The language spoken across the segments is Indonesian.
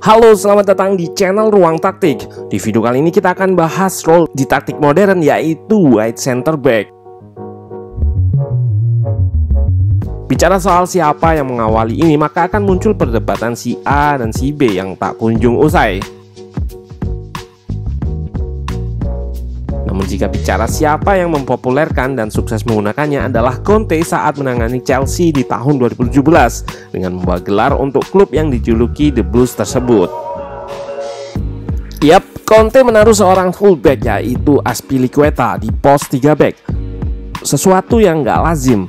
Halo, selamat datang di channel Ruang Taktik. Di video kali ini kita akan bahas role di taktik modern, yaitu wide center back. Bicara soal siapa yang mengawali ini, maka akan muncul perdebatan si A dan si B yang tak kunjung usai. Namun jika bicara siapa yang mempopulerkan dan sukses menggunakannya adalah Conte saat menangani Chelsea di tahun 2017 dengan membawa gelar untuk klub yang dijuluki The Blues tersebut. Yap, Conte menaruh seorang fullback yaitu Azpilicueta di pos 3 back. Sesuatu yang gak lazim.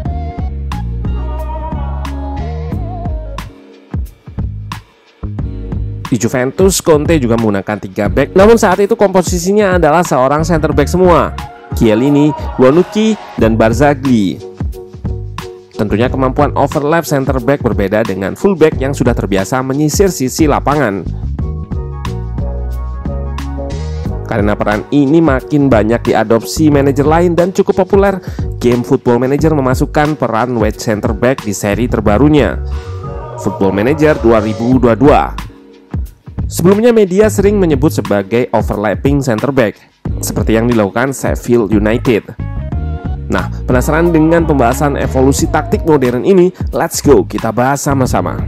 Di Juventus, Conte juga menggunakan 3 back, namun saat itu komposisinya adalah seorang center back semua, Chiellini, Bonucci, dan Barzagli. Tentunya kemampuan overlap center back berbeda dengan fullback yang sudah terbiasa menyisir sisi lapangan. Karena peran ini makin banyak diadopsi manajer lain dan cukup populer, game Football Manager memasukkan peran wide center back di seri terbarunya, Football Manager 2022. Sebelumnya media sering menyebut sebagai overlapping center back, seperti yang dilakukan Sheffield United. Nah, penasaran dengan pembahasan evolusi taktik modern ini? Let's go, kita bahas sama-sama.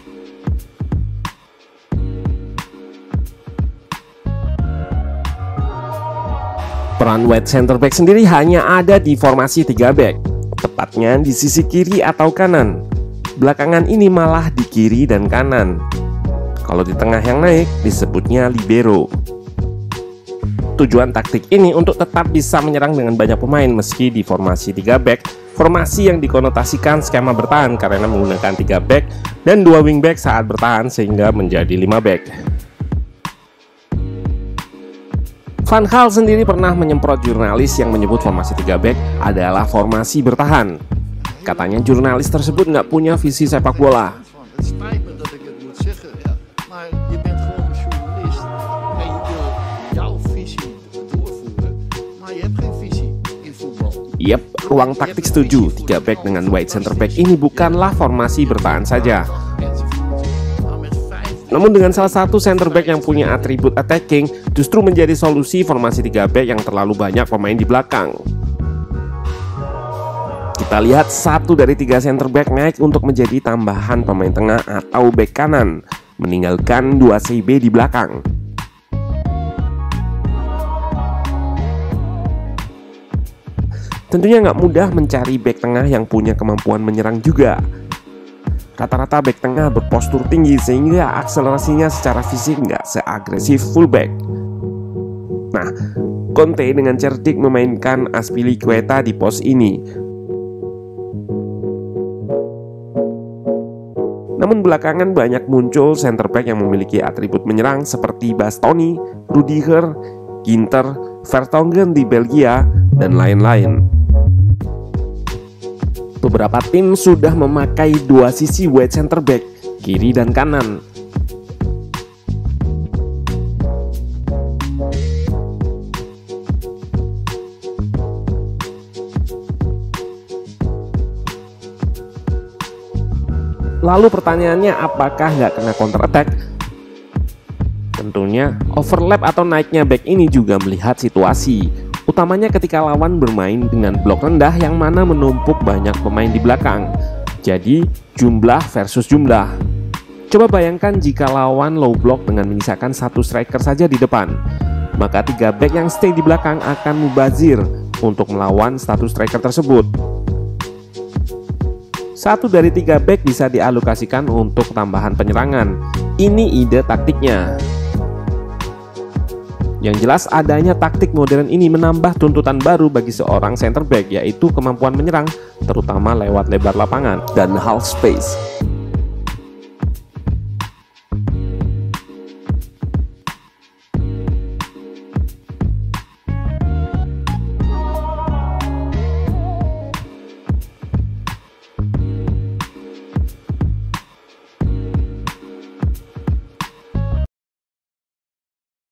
Peran wide center back sendiri hanya ada di formasi 3 back, tepatnya di sisi kiri atau kanan. Belakangan ini malah di kiri dan kanan. Kalau di tengah yang naik disebutnya libero. Tujuan taktik ini untuk tetap bisa menyerang dengan banyak pemain meski di formasi 3 back, formasi yang dikonotasikan skema bertahan karena menggunakan 3 back dan 2 wing back saat bertahan sehingga menjadi 5 back. Van Gaal sendiri pernah menyemprot jurnalis yang menyebut formasi 3 back adalah formasi bertahan. Katanya jurnalis tersebut nggak punya visi sepak bola. Yep, Ruang Taktik setuju, 3 back dengan wide center back ini bukanlah formasi bertahan saja. Namun dengan salah satu center back yang punya atribut attacking, justru menjadi solusi formasi 3 back yang terlalu banyak pemain di belakang. Kita lihat 1 dari 3 center back naik untuk menjadi tambahan pemain tengah atau back kanan, meninggalkan 2 CB di belakang. Tentunya nggak mudah mencari back tengah yang punya kemampuan menyerang juga. Rata-rata back tengah berpostur tinggi sehingga akselerasinya secara fisik nggak seagresif fullback. Nah, Conte dengan cerdik memainkan Azpilicueta di pos ini. Namun belakangan banyak muncul center back yang memiliki atribut menyerang seperti Bastoni, Rudiger, Ginter, Vertonghen di Belgia, dan lain-lain. Beberapa tim sudah memakai 2 sisi wide center back, kiri dan kanan. Lalu pertanyaannya, apakah nggak kena counter attack? Tentunya overlap atau naiknya back ini juga melihat situasi, utamanya ketika lawan bermain dengan blok rendah yang mana menumpuk banyak pemain di belakang. Jadi jumlah versus jumlah. Coba bayangkan jika lawan low block dengan menyisakan 1 striker saja di depan, maka 3 back yang stay di belakang akan mubazir untuk melawan 1 striker tersebut. 1 dari 3 back bisa dialokasikan untuk tambahan penyerangan. Ini ide taktiknya. Yang jelas adanya taktik modern ini menambah tuntutan baru bagi seorang center back, yaitu kemampuan menyerang terutama lewat lebar lapangan dan half space.